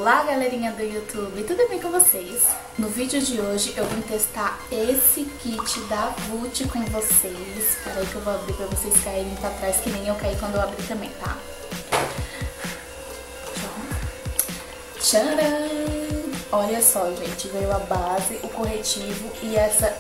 Olá galerinha do YouTube, tudo bem com vocês? No vídeo de hoje eu vim testar esse kit da Vult com vocês. Peraí que eu vou abrir pra vocês caírem pra trás que nem eu caí quando eu abri também, tá? Tcharam! Olha só, gente, veio a base, o corretivo e essa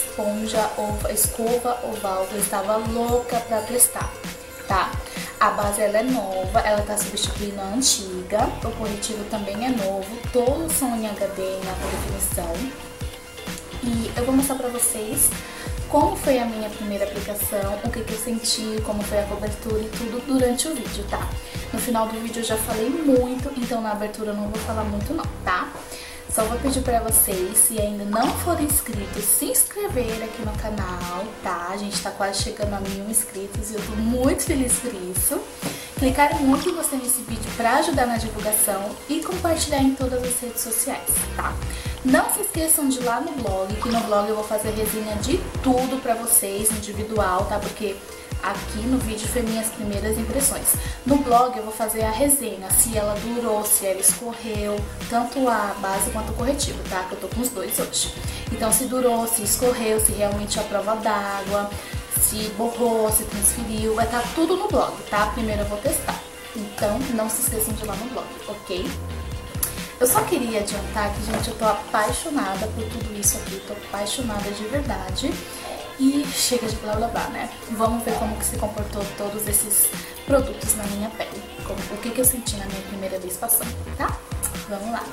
escova oval que eu estava louca pra testar, tá? A base ela é nova, ela tá substituindo a antiga, o corretivo também é novo, todos são em HD em alta definição. E eu vou mostrar pra vocês como foi a minha primeira aplicação, o que eu senti, como foi a cobertura e tudo durante o vídeo, tá? No final do vídeo eu já falei muito, então na abertura eu não vou falar muito não, tá? Só vou pedir pra vocês, se ainda não forem inscritos, se inscrever aqui no canal, tá? A gente tá quase chegando a 1000 inscritos e eu tô muito feliz por isso. Clicar muito em gostei nesse vídeo pra ajudar na divulgação e compartilhar em todas as redes sociais, tá? Não se esqueçam de ir lá no blog, que no blog eu vou fazer resenha de tudo pra vocês, individual, tá? Porque aqui no vídeo foi minhas primeiras impressões. No blog eu vou fazer a resenha, se ela durou, se ela escorreu, tanto a base quanto o corretivo, tá? Que eu tô com os dois hoje. Então se durou, se escorreu, se realmente a prova d'água, se borrou, se transferiu, vai estar tudo no blog, tá? Primeiro eu vou testar. Então não se esqueçam de ir lá no blog, ok? Eu só queria adiantar que, gente, eu tô apaixonada por tudo isso aqui, tô apaixonada de verdade. E chega de blá blá blá, né? Vamos ver como que se comportou todos esses produtos na minha pele. O que eu senti na minha primeira vez passando, tá? Vamos lá!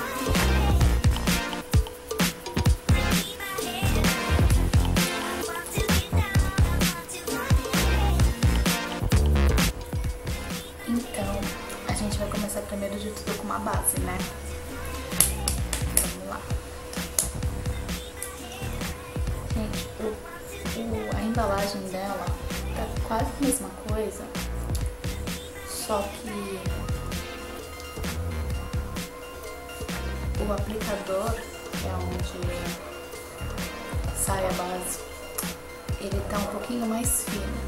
Então, a gente vai começar primeiro de tudo com uma base, né? Vamos lá! Gente, a embalagem dela tá quase a mesma coisa, só que o aplicador, que é onde sai a base, ele tá um pouquinho mais fino.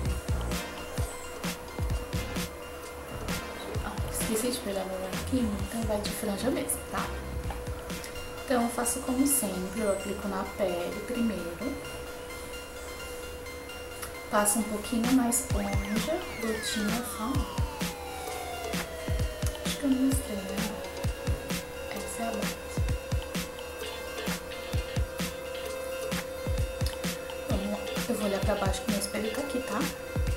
Esqueci de pegar meu arquinho, então vai de franja mesmo, tá? Então eu faço como sempre, eu aplico na pele primeiro. Passa um pouquinho na esponja, gotinha só. Acho que eu não mostrei, né? Essa é a base. Vamos lá. Eu vou olhar pra baixo que meu espelho tá aqui, tá?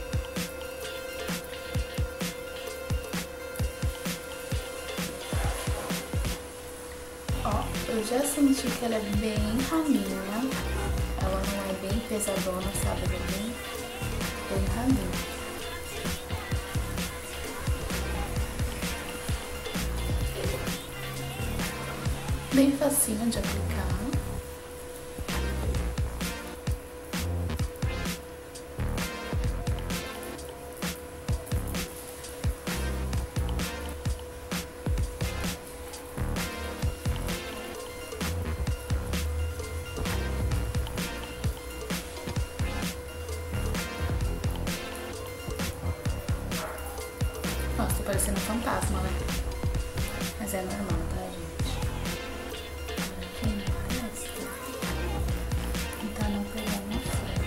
Ó, eu já senti que ela é bem raminha. Ela não é bem pesadona, sabe? Ela é bem raminho. Bem facinho de aplicar. Nossa, tô parecendo um fantasma, né? Mas é normal, tá, gente? Aqui na testa. Então não pegar na frente.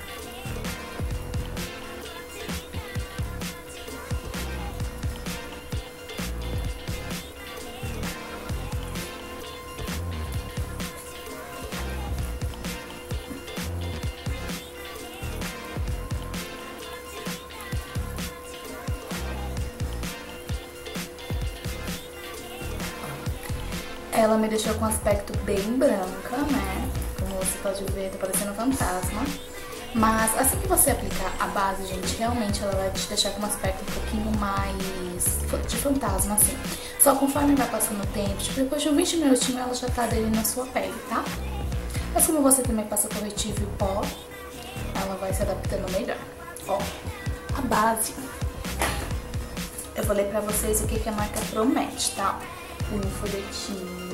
Ela me deixou com um aspecto bem branca, né? Como você pode ver, tá parecendo um fantasma. Mas assim que você aplicar a base, gente, realmente ela vai te deixar com um aspecto um pouquinho mais de fantasma, assim. Só conforme vai passando o tempo, tipo, depois de 20 minutinhos ela já tá aderindo na sua pele, tá? Mas como você também passa corretivo e pó, ela vai se adaptando melhor. Ó, a base, eu vou ler pra vocês o que a marca promete, tá? Um folhetinho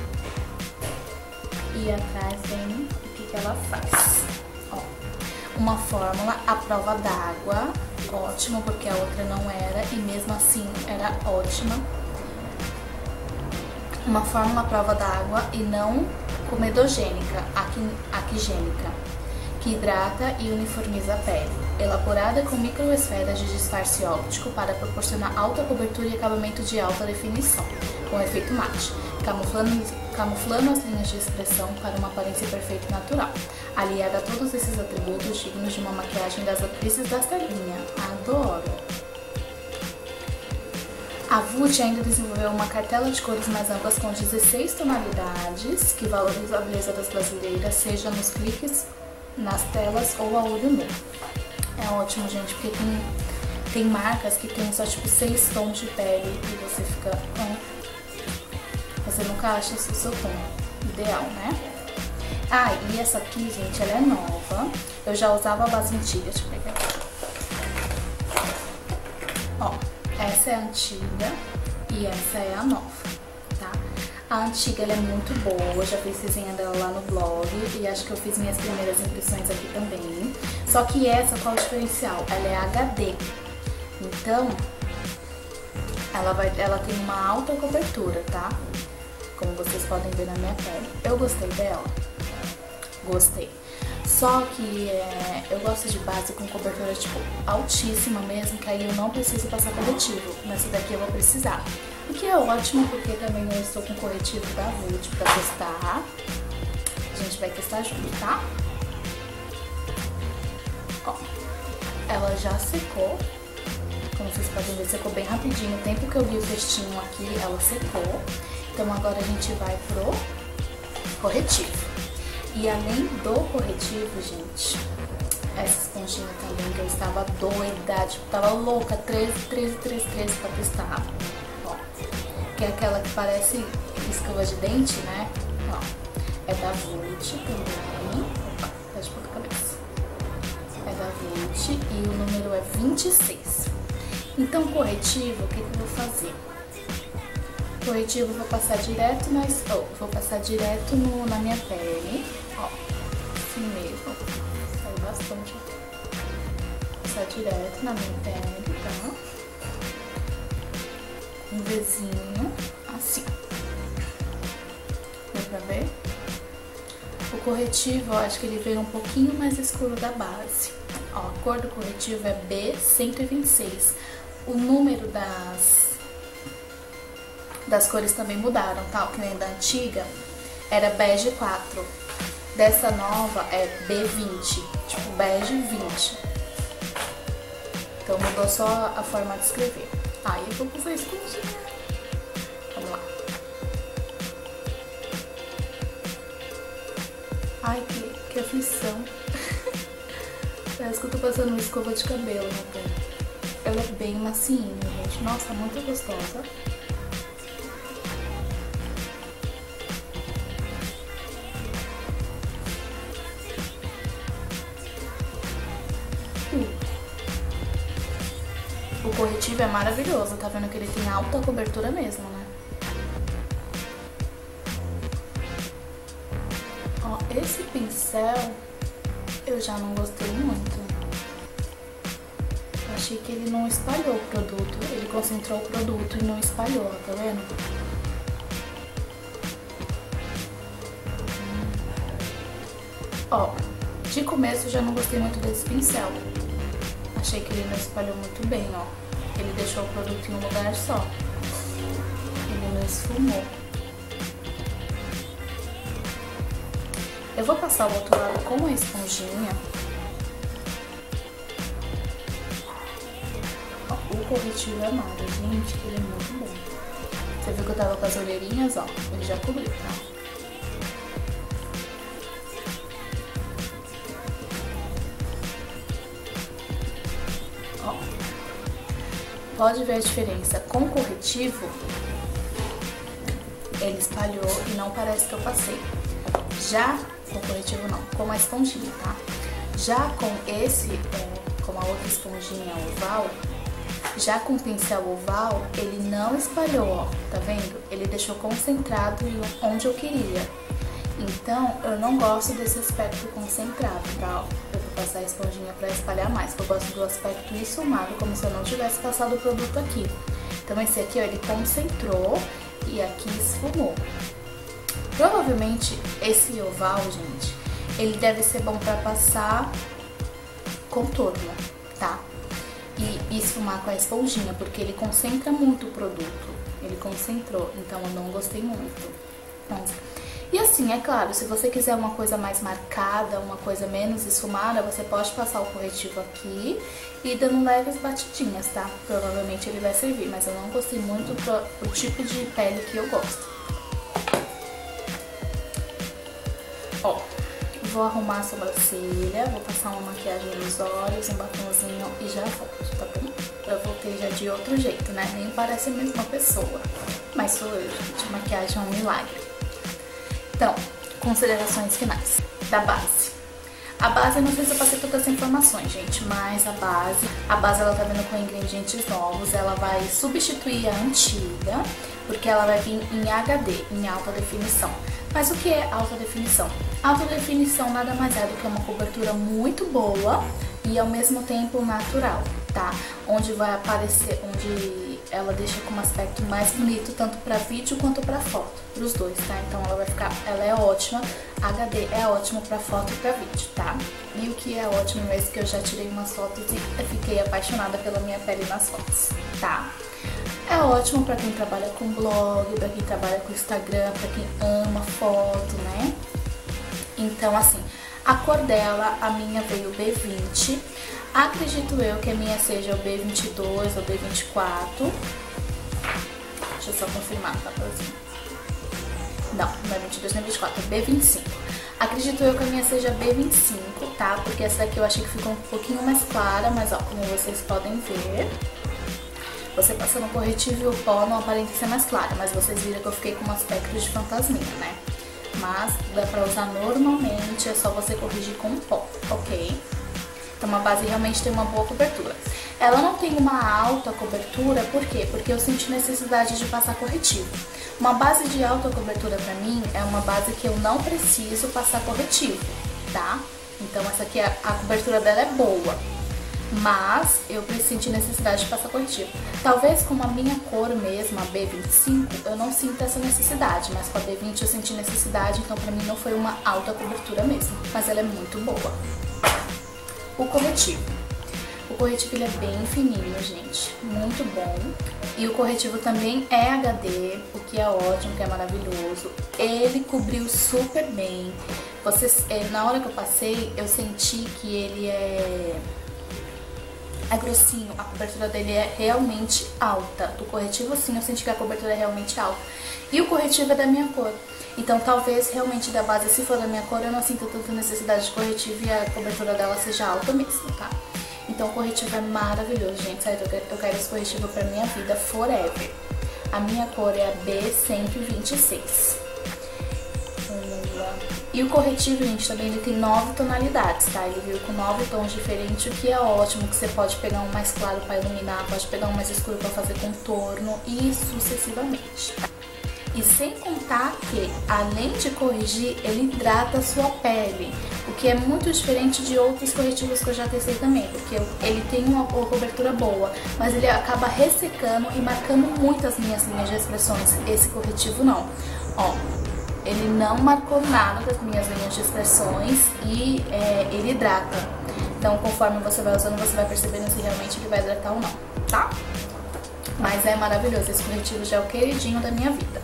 e atrás vem o que ela faz. Ó, uma fórmula à prova d'água, ótimo, porque a outra não era e mesmo assim era ótima. uma fórmula à prova d'água e não comedogênica, aquigênica, que hidrata e uniformiza a pele, elaborada com microesferas de disfarce óptico para proporcionar alta cobertura e acabamento de alta definição, com efeito mate, camuflando as linhas de expressão para uma aparência perfeita e natural, aliada a todos esses atributos dignos de uma maquiagem das atrizes desta linha. Adoro! A Vult ainda desenvolveu uma cartela de cores mais amplas com 16 tonalidades, que valoriza a beleza das brasileiras, seja nos cliques, nas telas ou a olho nu. É ótimo, gente, porque tem marcas que tem só tipo 6 tons de pele e você fica... você nunca acha o seu tom ideal, né? Ah, e essa aqui, gente, ela é nova. Eu já usava a base antiga, deixa eu pegar aqui. Ó, essa é a antiga e essa é a nova, tá? A antiga ela é muito boa, eu já fiz resenha dela lá no blog e acho que eu fiz minhas primeiras impressões aqui também. Só que essa, qual é o diferencial? Ela é HD, então ela tem uma alta cobertura, tá? Como vocês podem ver na minha pele. Eu gostei dela, gostei. Só que eu gosto de base com cobertura tipo altíssima mesmo, que aí eu não preciso passar corretivo. Nessa daqui eu vou precisar. O que é ótimo, porque também eu estou com corretivo da Vult pra testar. A gente vai testar junto, tá? Ó, ela já secou. Como vocês podem ver, secou bem rapidinho. O tempo que eu vi o textinho aqui, ela secou. Então agora a gente vai pro corretivo. E além do corretivo, gente, essa esponjinha também que eu estava doida, tipo, tava louca, 13 pra testar. Ó, que é aquela que parece escova de dente, né? Ó, é da Vult também. Opa, tá de ponta cabeça. É da Vult e o número é 26. Então, corretivo, o que eu vou fazer? Corretivo eu vou passar direto na minha pele, ó, assim mesmo, saiu bastante, passar direto na minha pele, tá? Um Vzinho, assim, dá pra ver? O corretivo, eu acho que ele veio um pouquinho mais escuro da base, ó, a cor do corretivo é B126, o número das cores também mudaram, tá? Que nem da antiga era bege 4. Dessa nova é B20, tipo bege 20. Então mudou só a forma de escrever. Aí eu vou usar a esponjinha. Vamos lá. Ai, que aflição. Parece que eu tô passando uma escova de cabelo na pele. Ela é bem macinha, gente. Nossa, muito gostosa. O corretivo é maravilhoso, tá vendo que ele tem alta cobertura mesmo, né? Ó, esse pincel eu já não gostei muito. Eu achei que ele não espalhou o produto, ele concentrou o produto e não espalhou, tá vendo? Ó, de começo eu já não gostei muito desse pincel. Achei que ele não espalhou muito bem, ó. Ele deixou o produto em um lugar só. Ele não esfumou. Eu vou passar o outro lado com a esponjinha. Ó, o corretivo é amado, gente. Ele é muito bom. Você viu que eu tava com as olheirinhas, ó. Ele já cobriu, tá? Ó, pode ver a diferença. Com o corretivo, ele espalhou e não parece que eu passei. Já com o corretivo não, com a esponjinha, tá? Já com esse, com a outra esponjinha oval, já com o pincel oval, ele não espalhou, ó, tá vendo? Ele deixou concentrado onde eu queria. Então, eu não gosto desse aspecto concentrado, tá? Eu vou passar a esponjinha pra espalhar mais, porque eu gosto do aspecto esfumado, como se eu não tivesse passado o produto aqui. Então, esse aqui, ó, ele concentrou e aqui esfumou. Provavelmente esse oval, gente, ele deve ser bom pra passar contorno, tá? E esfumar com a esponjinha, porque ele concentra muito o produto. Ele concentrou, então eu não gostei muito. E assim, é claro, se você quiser uma coisa mais marcada, uma coisa menos esfumada, você pode passar o corretivo aqui e dando leves batidinhas, tá? Provavelmente ele vai servir, mas eu não gostei muito do tipo de pele que eu gosto. Ó, vou arrumar a sobrancelha, vou passar uma maquiagem nos olhos, um batomzinho e já volto, tá bom? Eu voltei já de outro jeito, né? Nem parece a mesma pessoa, mas sou eu, gente. Maquiagem é um milagre. Então, considerações finais da base. A base, eu não sei se eu passei todas as informações, gente, mas a base ela tá vindo com ingredientes novos, ela vai substituir a antiga, porque ela vai vir em HD, em alta definição. Mas o que é alta definição? Alta definição nada mais é do que uma cobertura muito boa e ao mesmo tempo natural, tá? Onde vai aparecer, onde ela deixa com um aspecto mais bonito, tanto para vídeo quanto para foto, pros dois, tá? Então ela é ótima, HD é ótimo para foto e para vídeo, tá? E o que é ótimo mesmo, que eu já tirei umas fotos e eu fiquei apaixonada pela minha pele nas fotos, tá? É ótimo para quem trabalha com blog, para quem trabalha com Instagram, para quem ama foto, né? Então, assim, a cor dela, a minha veio B20. Acredito eu que a minha seja o B22 ou B24. Deixa eu só confirmar, tá? Não, não é 22 nem 24, é B25. Acredito eu que a minha seja B25, tá? Porque essa daqui eu achei que ficou um pouquinho mais clara, mas ó, como vocês podem ver, você passando o corretivo e o pó não aparenta ser mais clara, mas vocês viram que eu fiquei com um aspecto de fantasminha, né? Mas dá pra usar normalmente, é só você corrigir com pó, ok? Então a base realmente tem uma boa cobertura. Ela não tem uma alta cobertura, por quê? Porque eu senti necessidade de passar corretivo. Uma base de alta cobertura pra mim é uma base que eu não preciso passar corretivo, tá? Então essa aqui, a cobertura dela é boa, mas eu senti necessidade de passar corretivo. Talvez com a minha cor mesmo, a B25, eu não sinta essa necessidade, mas com a B20 eu senti necessidade, então pra mim não foi uma alta cobertura mesmo, mas ela é muito boa. O corretivo. O corretivo ele é bem fininho, gente, muito bom. E o corretivo também é HD, o que é ótimo, que é maravilhoso. Ele cobriu super bem. Na hora que eu passei, eu senti que ele é grossinho, a cobertura dele é realmente alta. Do corretivo, sim, eu senti que a cobertura é realmente alta. E o corretivo é da minha cor. Então, talvez realmente da base, se for da minha cor, eu não sinta tanta necessidade de corretivo e a cobertura dela seja alta mesmo, tá? Então, o corretivo é maravilhoso, gente. Sério, eu quero esse corretivo pra minha vida forever. A minha cor é a B126. E o corretivo, gente, também ele tem 9 tonalidades, tá? Ele veio com 9 tons diferentes, o que é ótimo, que você pode pegar um mais claro pra iluminar, pode pegar um mais escuro pra fazer contorno e sucessivamente. E sem contar que, além de corrigir, ele hidrata a sua pele, o que é muito diferente de outros corretivos que eu já testei também, porque ele tem uma cobertura boa, mas ele acaba ressecando e marcando muito as minhas linhas de expressões. Esse corretivo não. Ó, ele não marcou nada das minhas linhas de expressões e ele hidrata. Então, conforme você vai usando, você vai percebendo se realmente ele vai hidratar ou não, tá? Mas é maravilhoso, esse corretivo já é o queridinho da minha vida.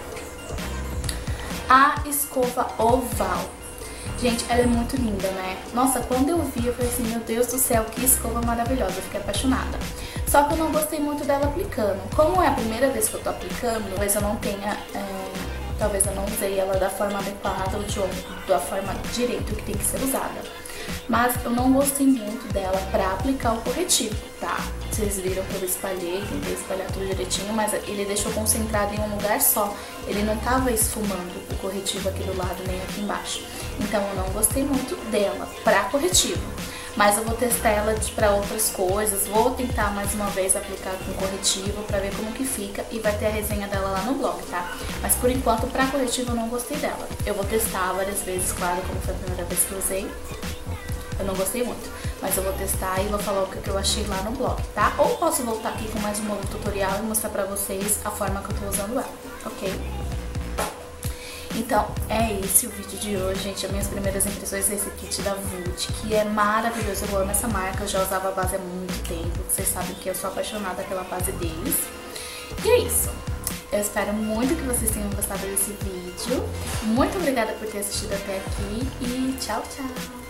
A escova oval. Gente, ela é muito linda, né? Nossa, quando eu vi, eu falei assim, meu Deus do céu, que escova maravilhosa. Eu fiquei apaixonada. Só que eu não gostei muito dela aplicando. Como é a primeira vez que eu tô aplicando, talvez eu não tenha... talvez eu não usei ela da forma adequada ou da forma direito que tem que ser usada. Mas eu não gostei muito dela pra aplicar o corretivo, tá? Vocês viram que eu espalhei, tentei espalhar tudo direitinho, mas ele deixou concentrado em um lugar só. Ele não tava esfumando o corretivo aqui do lado nem aqui embaixo. Então eu não gostei muito dela pra corretivo. Mas eu vou testar ela pra outras coisas, vou tentar mais uma vez aplicar com corretivo pra ver como que fica e vai ter a resenha dela lá no blog, tá? Mas por enquanto, pra corretivo eu não gostei dela. Eu vou testar várias vezes, claro, como foi a primeira vez que eu usei. Eu não gostei muito, mas eu vou testar e vou falar o que eu achei lá no blog, tá? Ou posso voltar aqui com mais um novo tutorial e mostrar pra vocês a forma que eu tô usando ela. ok? Então, é esse o vídeo de hoje, gente. As minhas primeiras impressões desse kit da Vult, que é maravilhoso. Eu amo essa marca, eu já usava a base há muito tempo. Vocês sabem que eu sou apaixonada pela base deles. E é isso. Eu espero muito que vocês tenham gostado desse vídeo. Muito obrigada por ter assistido até aqui e tchau, tchau!